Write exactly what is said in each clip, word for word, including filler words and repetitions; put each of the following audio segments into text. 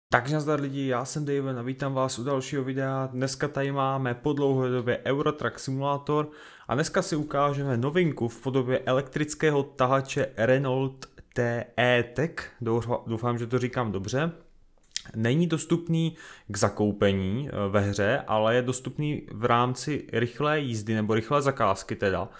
Takže nazdar lidi, já jsem Daven a vítám vás u dalšího videa. Dneska tady máme po dlouhé době Euro Truck Simulator a dneska si ukážeme novinku v podobě elektrického tahače Renault T E-Tech. Doufám, že to říkám dobře. Není dostupný k zakoupení ve hře, ale je dostupný v rámci rychlé jízdy nebo rychlé zakázky teda.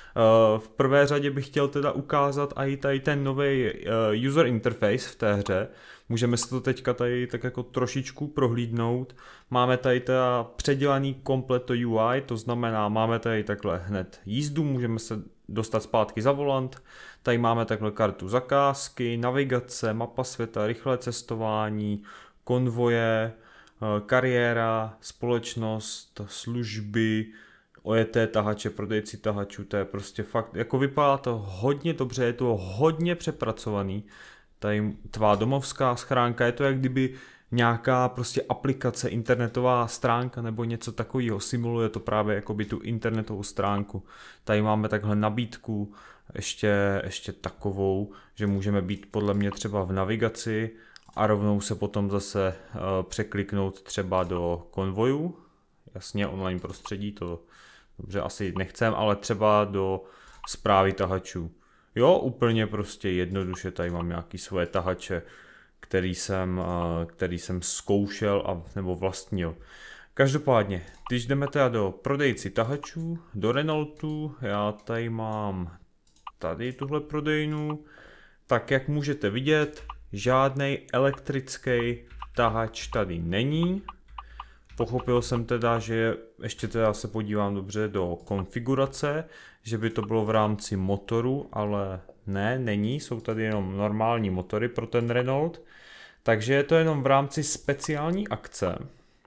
V prvé řadě bych chtěl teda ukázat i tady ten nový user interface v té hře. Můžeme si to teďka tady tak jako trošičku prohlídnout. Máme tady teda předělaný komplet to U I, to znamená, máme tady takhle hned jízdu, můžeme se dostat zpátky za volant. Tady máme takhle kartu zakázky, navigace, mapa světa, rychlé cestování, konvoje, kariéra, společnost, služby, ojeté tahače, prodejci tahačů, to je prostě fakt, jako vypadá to hodně dobře, je to hodně přepracovaný. Tady tvá domovská schránka, je to jak kdyby nějaká prostě aplikace, internetová stránka nebo něco takového, simuluje to právě jakoby tu internetovou stránku. Tady máme takhle nabídku, ještě, ještě takovou, že můžeme být podle mě třeba v navigaci a rovnou se potom zase uh, překliknout třeba do konvojů, jasně online prostředí, to dobře asi nechcem, ale třeba do správy tahačů. Jo, úplně prostě jednoduše, tady mám nějaký svoje tahače, který jsem, který jsem zkoušel a, nebo vlastnil. Každopádně, když jdeme teda do prodejci tahačů, do Renaultu, já tady mám tady tuhle prodejnu, tak jak můžete vidět, žádný elektrický tahač tady není. Pochopil jsem teda, že ještě teda se podívám dobře do konfigurace, že by to bylo v rámci motoru, ale ne, není, jsou tady jenom normální motory pro ten Renault. Takže je to jenom v rámci speciální akce,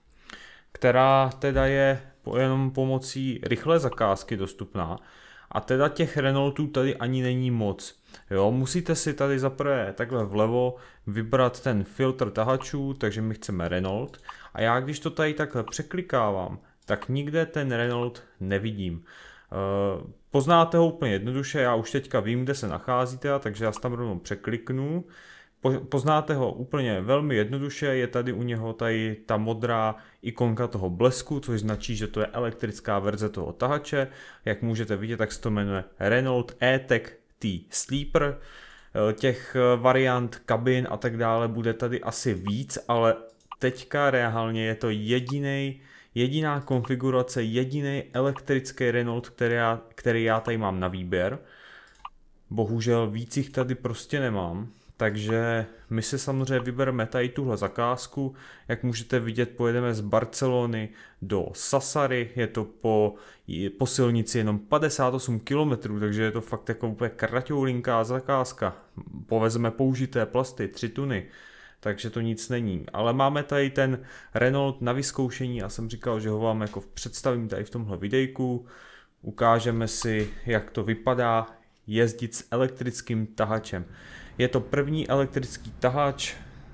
která teda je jenom pomocí rychlé zakázky dostupná. A teda těch Renaultů tady ani není moc. Jo, musíte si tady zaprvé takhle vlevo vybrat ten filtr tahačů, takže my chceme Renault. A já když to tady takhle překlikávám, tak nikde ten Renault nevidím. E, poznáte ho úplně jednoduše, já už teďka vím, kde se nacházíte, takže já se tam rovnou překliknu. Po, poznáte ho úplně velmi jednoduše, je tady u něho tady ta modrá ikonka toho blesku, což značí, že to je elektrická verze toho tahače. Jak můžete vidět, tak se to jmenuje Renault E-Tech T Sleeper. Těch variant, kabin a tak dále bude tady asi víc, ale teďka reálně je to jedinej, jediná konfigurace, jediný elektrický Renault, který já, který já tady mám na výběr. Bohužel víc jich tady prostě nemám. Takže my si samozřejmě vybereme tady tuhle zakázku. Jak můžete vidět, pojedeme z Barcelony do Sassary. Je to po, po silnici jenom padesát osm kilometrů, takže je to fakt jako úplně kraťoulinká zakázka. Povezeme použité plasty, tři tuny, takže to nic není. Ale máme tady ten Renault na vyzkoušení. Já jsem říkal, že ho vám jako představím tady v tomhle videjku. Ukážeme si, jak to vypadá jezdit s elektrickým tahačem. Je to první elektrický tahač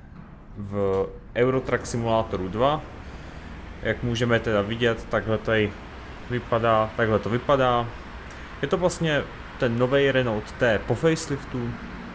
v Euro Truck Simulatoru dva. Jak můžeme teda vidět, takhle tady vypadá, takhle to vypadá. Je to vlastně ten nový Renault T po faceliftu,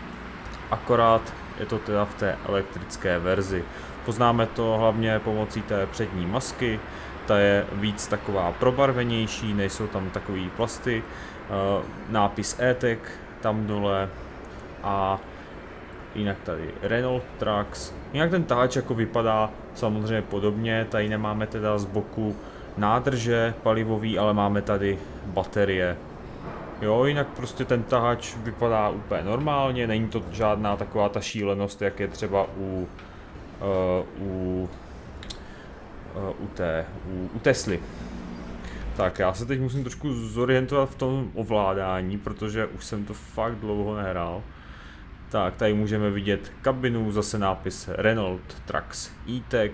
akorát je to teda v té elektrické verzi. Poznáme to hlavně pomocí té přední masky, ta je víc taková probarvenější, nejsou tam takový plasty, nápis E-Tech tam dole a jinak tady Renault Trucks. Jinak ten tahač jako vypadá samozřejmě podobně, tady nemáme teda z boku nádrže palivový, ale máme tady baterie. Jo, jinak prostě ten tahač vypadá úplně normálně, není to žádná taková ta šílenost, jak je třeba u, uh, u, uh, u, té, u, u Tesly. Tak já se teď musím trošku zorientovat v tom ovládání, protože už jsem to fakt dlouho nehrál. Tak, tady můžeme vidět kabinu, zase nápis Renault Trucks E-Tech.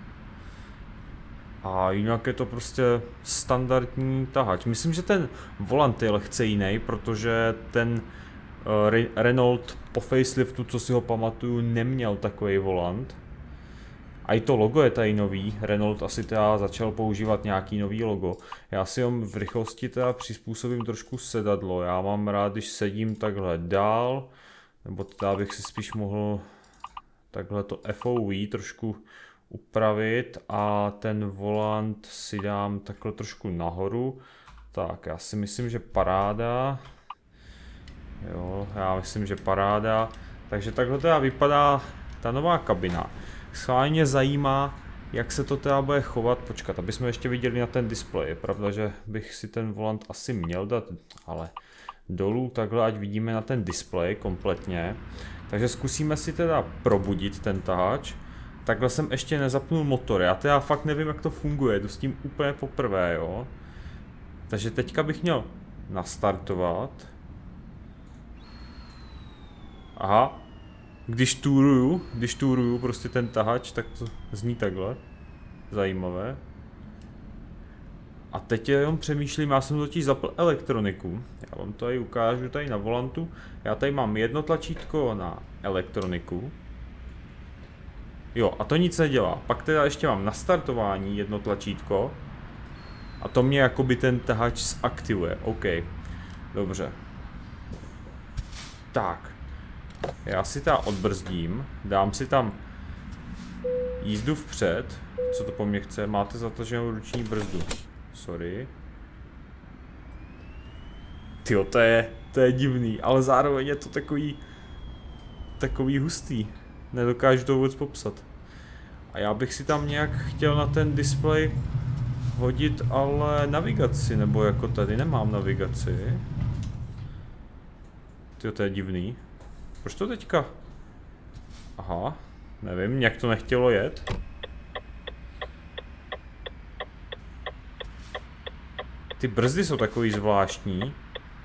A jinak je to prostě standardní tahač. Myslím, že ten volant je lehce jiný, protože ten uh, Renault po faceliftu, co si ho pamatuju, neměl takový volant. A i to logo je tady nový, Renault asi teda začal používat nějaký nový logo. Já si ho v rychlosti teda přizpůsobím trošku sedadlo, já mám rád, když sedím takhle dál. Nebo teda bych si spíš mohl takhle to F O V trošku upravit a ten volant si dám takhle trošku nahoru. Tak, já si myslím, že paráda. Jo, já myslím, že paráda. Takže takhle teda vypadá ta nová kabina. Schválně zajímá, jak se to teda bude chovat. Počkat, aby jsme ještě viděli na ten displej. Je pravda, že bych si ten volant asi měl dát, ale dolů takhle, ať vidíme na ten displej kompletně. Takže zkusíme si teda probudit ten tahač. Takhle jsem ještě nezapnul motor. Já teda fakt nevím, jak to funguje. Jdu s tím úplně poprvé, jo. Takže teďka bych měl nastartovat. Aha. Když turuju, když turuju prostě ten tahač, tak to zní takhle. Zajímavé. A teď jenom přemýšlím, já jsem totiž zapl elektroniku. Já vám to tady ukážu tady na volantu. Já tady mám jedno tlačítko na elektroniku. Jo, a to nic nedělá. Pak teda ještě mám na startování jedno tlačítko. A to mě jakoby ten tahač zaktivuje. OK. Dobře. Tak. Já si teda odbrzdím. Dám si tam jízdu vpřed. Co to po mně chce? Máte zataženou ruční brzdu. Sorry. Tyjo, to je, to je divný, ale zároveň je to takový, takový hustý. Nedokážu to vůbec popsat. A já bych si tam nějak chtěl na ten displej hodit ale navigaci, nebo jako tady nemám navigaci. Tyjo, to je divný. Proč to teďka? Aha, nevím, nějak to nechtělo jet. Ty brzdy jsou takový zvláštní.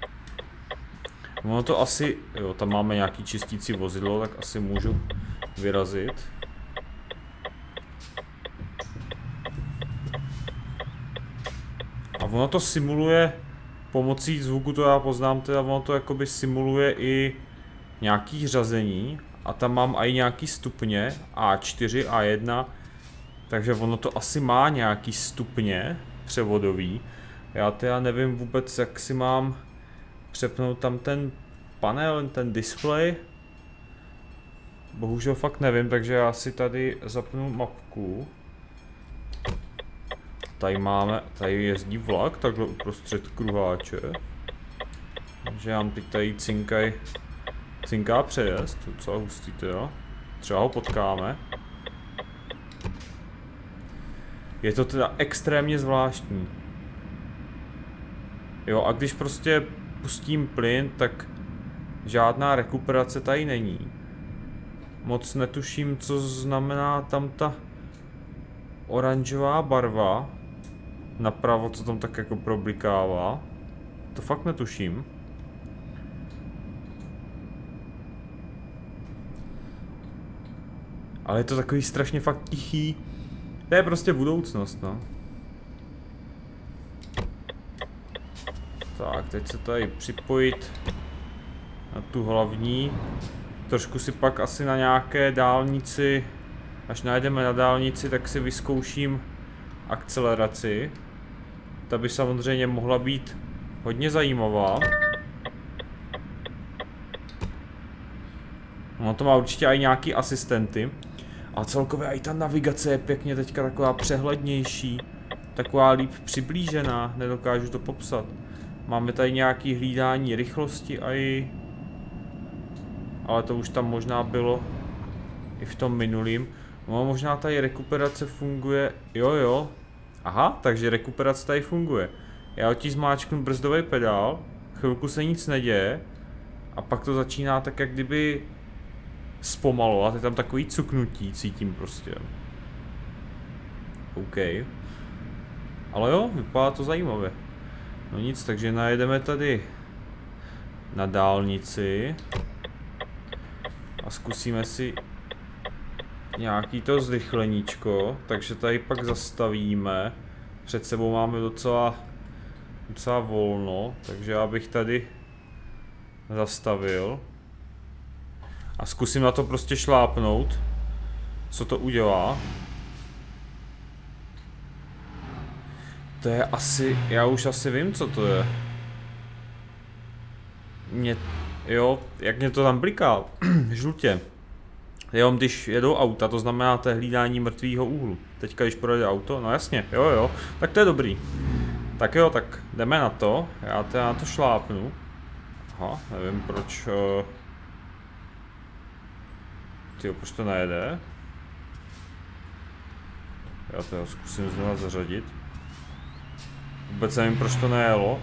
Ono to asi, jo, tam máme nějaký čistící vozidlo, tak asi můžu vyrazit. A ono to simuluje, pomocí zvuku to já poznám, teda ono to jakoby simuluje i nějaký řazení. A tam mám i nějaký stupně, A čtyři, A jedna. Takže ono to asi má nějaký stupně převodový. Já teda nevím vůbec, jak si mám přepnout tam ten panel, ten displej. Bohužel fakt nevím, takže já si tady zapnu mapku. Tady máme, tady jezdí vlak, takhle uprostřed kruháče. Takže já teď tady cinkaj, cinká přejezd, to docela hustý teda. Třeba ho potkáme. Je to teda extrémně zvláštní. Jo, a když prostě pustím plyn, tak žádná rekuperace tady není. Moc netuším, co znamená tam ta oranžová barva. Napravo, co tam tak jako problikává. To fakt netuším. Ale je to takový strašně fakt tichý. To je prostě budoucnost, no. Tak, teď se tady připojit na tu hlavní. Trošku si pak asi na nějaké dálnici, až najdeme na dálnici, tak si vyzkouším akceleraci. Ta by samozřejmě mohla být hodně zajímavá. No to má určitě i nějaký asistenty. A celkově i ta navigace je pěkně teďka taková přehlednější. Taková líp přiblížená, nedokážu to popsat. Máme tady nějaké hlídání rychlosti a i... Ale to už tam možná bylo i v tom minulým. No možná tady rekuperace funguje, jo jo. Aha, takže rekuperace tady funguje. Já odtiž zmáčknu brzdový pedál, chvilku se nic neděje a pak to začíná tak jak kdyby zpomalovat, je tam takový cuknutí, cítím prostě. OK. Ale jo, vypadá to zajímavě. No nic, takže najedeme tady na dálnici a zkusíme si nějaký to zrychleníčko, takže tady pak zastavíme. Před sebou máme docela, docela volno, takže já bych tady zastavil a zkusím na to prostě šlápnout, co to udělá. To je asi, já už asi vím, co to je. Mě, jo, jak mě to tam bliká, žlutě. Jenom když jedou auta, to znamená to hlídání mrtvýho úhlu. Teďka když projede auto, no jasně, jo jo, tak to je dobrý. Tak jo, tak jdeme na to, já teda na to šlápnu. Aha, nevím proč... Uh... Tyjo, proč to nejede? Já to zkusím znovu zařadit. Vůbec nevím, proč to nejelo.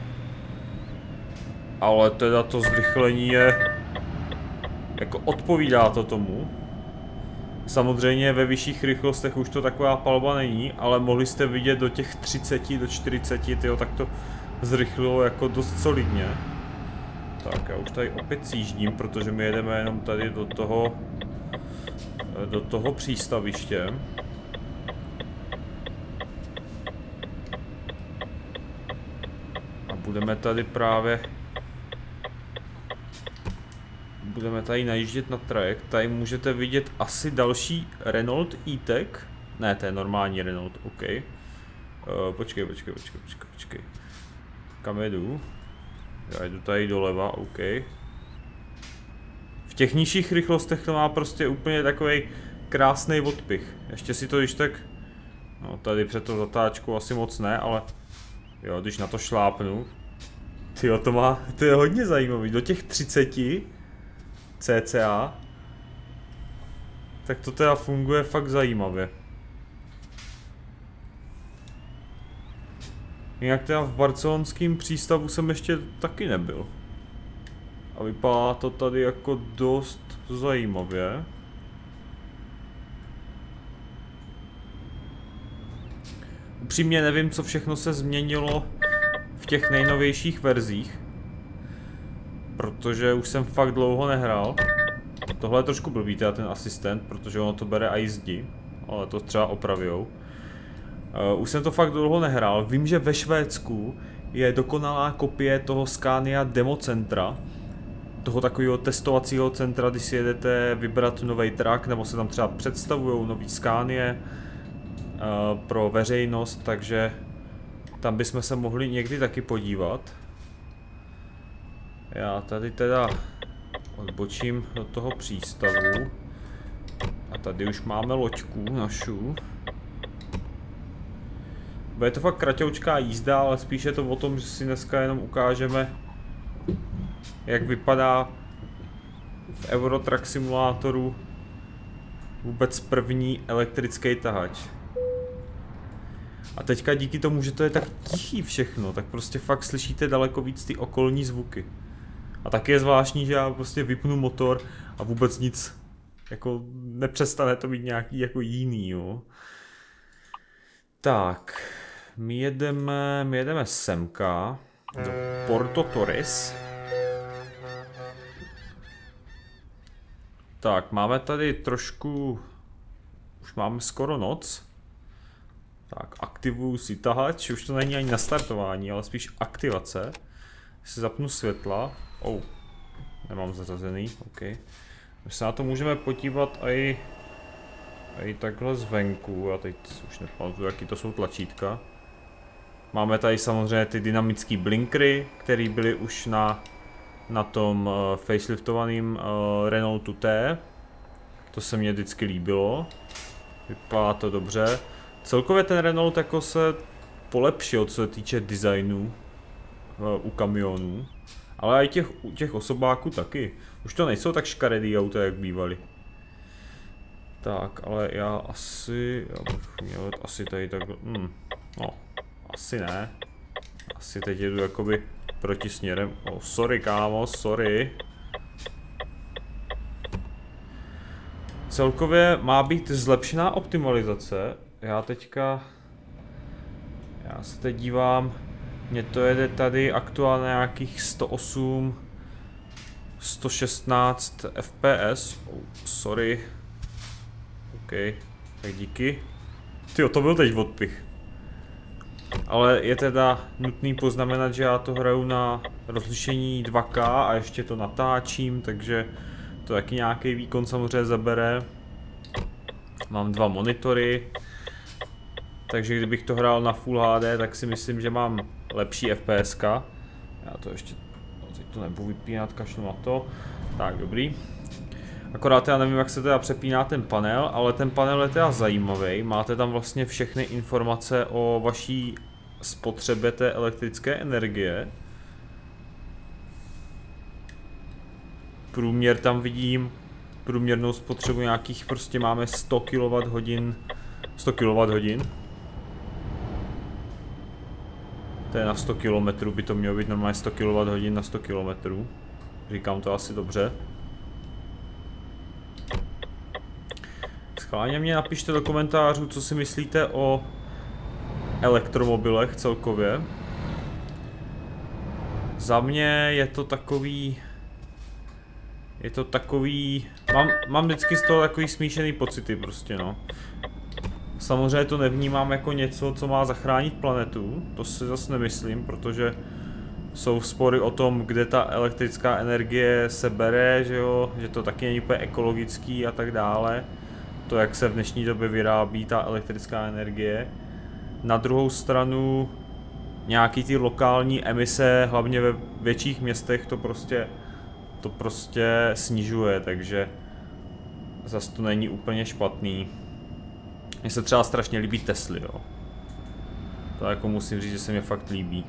Ale teda to zrychlení je... Jako odpovídá to tomu. Samozřejmě ve vyšších rychlostech už to taková palba není, ale mohli jste vidět do těch třiceti, do čtyřiceti, tyjo, tak to zrychlilo jako dost solidně. Tak já už tady opět sjíždím, protože my jedeme jenom tady do toho, do toho přístaviště. A budeme tady právě... Budeme tady najíždět na trajekt, tady můžete vidět asi další Renault E-Tech. Ne, to je normální Renault, OK. Uh, počkej, počkej, počkej, počkej, počkej. Kam jedu? Já jdu tady doleva, OK. V těch nižších rychlostech to má prostě úplně takový krásný odpich. Ještě si to když tak... No tady před tou zatáčkou asi moc ne, ale... Jo, když na to šlápnu... Tyjo, to má... To je hodně zajímavý, do těch třiceti... cca, tak to teda funguje fakt zajímavě. Jinak teda v barcelonském přístavu jsem ještě taky nebyl. A vypadá to tady jako dost zajímavě. Upřímně nevím, co všechno se změnilo v těch nejnovějších verzích. Protože už jsem fakt dlouho nehrál. Tohle je trošku blbý, teda ten asistent, protože ono to bere i zdi. Ale to třeba opravijou. Uh, už jsem to fakt dlouho nehrál. Vím, že ve Švédsku je dokonalá kopie toho Scania Demo Centra. Toho takového testovacího centra, když si jedete vybrat nový track, nebo se tam třeba představují nový Scanie uh, pro veřejnost, takže tam bychom se mohli někdy taky podívat. Já tady teda odbočím do toho přístavu. A tady už máme loďku našu. Bude to fakt kratoučká jízda, ale spíš je to o tom, že si dneska jenom ukážeme, jak vypadá v Euro Truck Simulátoru vůbec první elektrický tahač. A teďka díky tomu, že to je tak tichý všechno, tak prostě fakt slyšíte daleko víc ty okolní zvuky. A taky je zvláštní, že já prostě vypnu motor a vůbec nic, jako nepřestane to být nějaký jako jiný, jo. Tak, my jedeme, my jedeme semka do Porto Torres. Tak, máme tady trošku, už máme skoro noc. Tak, aktivuju si tahač, už to není ani na startování, ale spíš aktivace. Si zapnu světla. Oh, nemám zařazený, OK. My se na to můžeme podívat i, i takhle zvenku, já teď už nepamatuju, jaký to jsou tlačítka. Máme tady samozřejmě ty dynamické blinkry, které byly už na, na tom uh, faceliftovaném uh, Renaultu T. To se mně vždycky líbilo. Vypadá to dobře. Celkově ten Renault jako se polepšil, co se týče designu uh, u kamionů. Ale i těch, u těch osobáků taky. Už to nejsou tak škaredý auta, jak bývaly. Tak, ale já asi, já bych měl asi tady takhle, hmm, no, asi ne. Asi teď jedu jakoby proti směrem, oh, sorry kámo, sorry. Celkově má být zlepšená optimalizace. Já teďka, já se teď dívám, mně to jede tady aktuálně nějakých sto osm, sto šestnáct F P S, oh, sorry. OK, tak díky. Tyjo, to byl teď odpich. Ale je teda nutný poznamenat, že já to hraju na rozlišení dva K a ještě to natáčím, takže to taky nějaký výkon samozřejmě zabere. Mám dva monitory, takže kdybych to hrál na Full H D, tak si myslím, že mám lepší F P S ka. Já to ještě, no teď to nebudu vypínat, kašlu na to. Tak, dobrý. Akorát já nevím, jak se teda přepíná ten panel, ale ten panel je teda zajímavý. Máte tam vlastně všechny informace o vaší spotřebě té elektrické energie. Průměr tam vidím, průměrnou spotřebu nějakých, prostě máme sto kilowatthodin. sto kilowatthodin. To je na sto kilometrů, by to mělo být normálně sto kilowatthodin na sto kilometrů. Říkám to asi dobře. Schválně mě napište do komentářů, co si myslíte o elektromobilech celkově. Za mě je to takový... Je to takový... Mám, mám vždycky z toho takový smíšený pocity prostě, no. Samozřejmě to nevnímám jako něco, co má zachránit planetu. To si zase nemyslím, protože jsou spory o tom, kde ta elektrická energie se bere, že jo, že to taky není úplně ekologický a tak dále. To, jak se v dnešní době vyrábí ta elektrická energie. Na druhou stranu nějaký ty lokální emise, hlavně ve větších městech, to prostě to prostě snižuje, takže zase to není úplně špatný. Mně se třeba strašně líbí Tesly, jo. To jako musím říct, že se mi fakt líbí.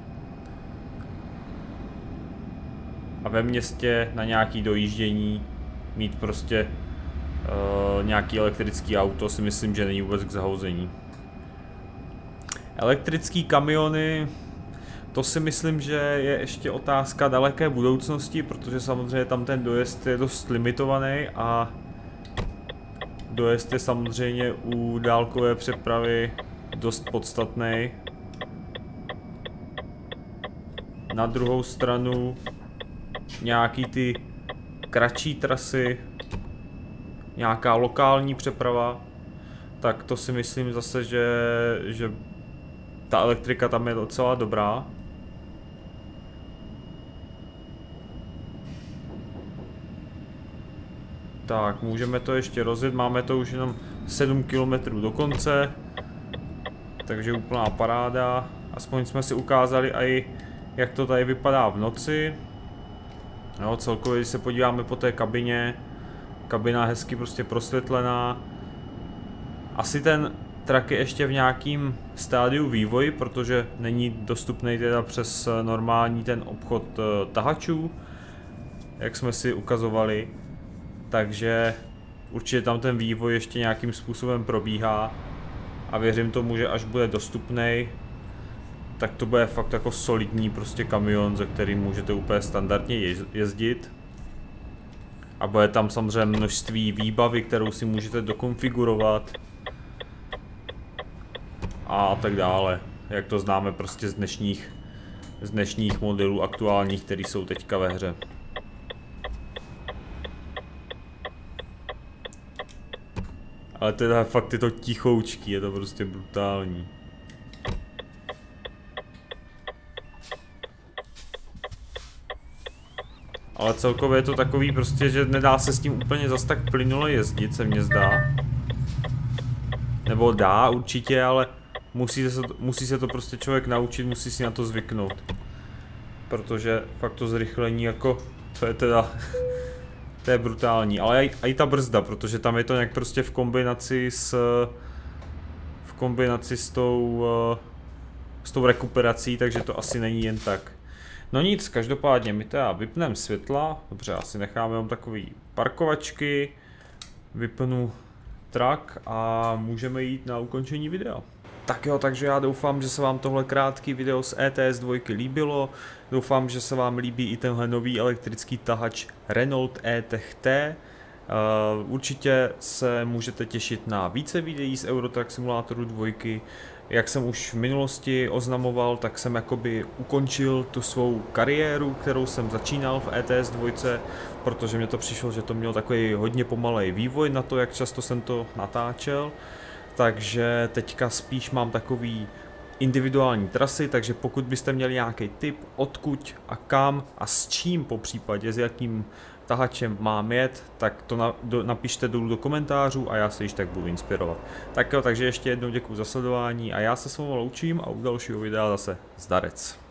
A ve městě na nějaký dojíždění mít prostě uh, nějaký elektrický auto si myslím, že není vůbec k zahouzení. Elektrický kamiony, to si myslím, že je ještě otázka daleké budoucnosti, protože samozřejmě tam ten dojezd je dost limitovaný a dojezd je samozřejmě u dálkové přepravy dost podstatný. Na druhou stranu nějaký ty kratší trasy, nějaká lokální přeprava, tak to si myslím zase, že, že ta elektrika tam je docela dobrá. Tak, můžeme to ještě rozjet, máme to už jenom sedm kilometrů do konce, takže úplná paráda. Aspoň jsme si ukázali i, jak to tady vypadá v noci. Jo, celkově, když se podíváme po té kabině, kabina hezky prostě prosvětlená. Asi ten trak je ještě v nějakým stádiu vývoji, protože není dostupný teda přes normální ten obchod tahačů, jak jsme si ukazovali. Takže určitě tam ten vývoj ještě nějakým způsobem probíhá a věřím tomu, že až bude dostupný, tak to bude fakt jako solidní prostě kamion, ze kterým můžete úplně standardně jezdit. A bude tam samozřejmě množství výbavy, kterou si můžete dokonfigurovat. A tak dále, jak to známe prostě z dnešních, z dnešních modelů aktuálních, které jsou teďka ve hře. Ale teda fakt je to tichoučký, je to prostě brutální. Ale celkově je to takový prostě, že nedá se s tím úplně zas tak plynule jezdit, se mně zdá. Nebo dá určitě, ale musí se, to, musí se to prostě člověk naučit, musí si na to zvyknout. Protože fakt to zrychlení jako, to je teda, to je brutální. Ale i ta brzda, protože tam je to nějak prostě v kombinaci s, v kombinaci s tou, s tou rekuperací, takže to asi není jen tak. No nic, každopádně my teda vypneme světla, dobře, asi necháme jenom takový parkovačky, vypnu trak a můžeme jít na ukončení videa. Tak jo, takže já doufám, že se vám tohle krátký video z E T S dva líbilo, doufám, že se vám líbí i tenhle nový elektrický tahač Renault E-Tech T. Uh, určitě se můžete těšit na více videí z Eurotrack Simulatoru dva. Jak jsem už v minulosti oznamoval, tak jsem jakoby ukončil tu svou kariéru, kterou jsem začínal v E T S dva, protože mě to přišlo, že to mělo takový hodně pomalej vývoj na to, jak často jsem to natáčel. Takže teďka spíš mám takový individuální trasy, takže pokud byste měli nějaký tip, odkud a kam a s čím po případě, s jakým tahačem mám jet, tak to na, do, napište dolů do komentářů a já se již tak budu inspirovat. Tak jo, takže ještě jednou děkuji za sledování a já se s vámi loučím a u dalšího videa zase zdarec.